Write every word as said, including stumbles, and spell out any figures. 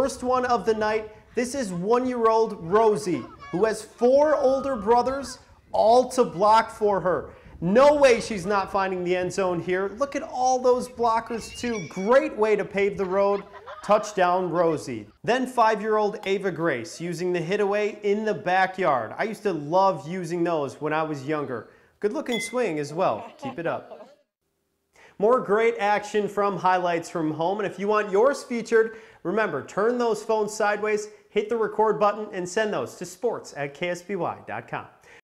First one of the night, this is one-year-old Rosie, who has four older brothers, all to block for her. No way she's not finding the end zone here. Look at all those blockers too. Great way to pave the road. Touchdown, Rosie. Then five-year-old Ava Grace using the hitaway in the backyard. I used to love using those when I was younger. Good looking swing as well. Keep it up. More great action from highlights from home, and if you want yours featured, remember, turn those phones sideways, hit the record button, and send those to sports at K S B Y dot com.